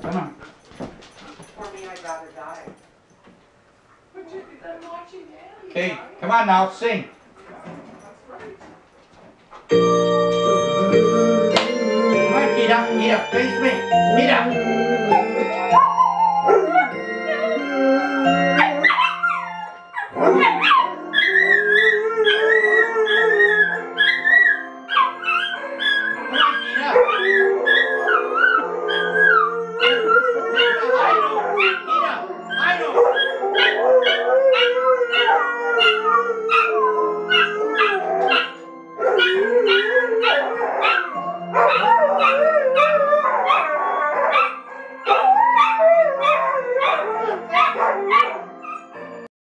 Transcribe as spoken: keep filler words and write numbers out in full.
Come on. For me, I'd rather die. But you, I'm watching Annie. Okay, come on now, sing. That's right. Come on, Kita. Kita, face me. Kita.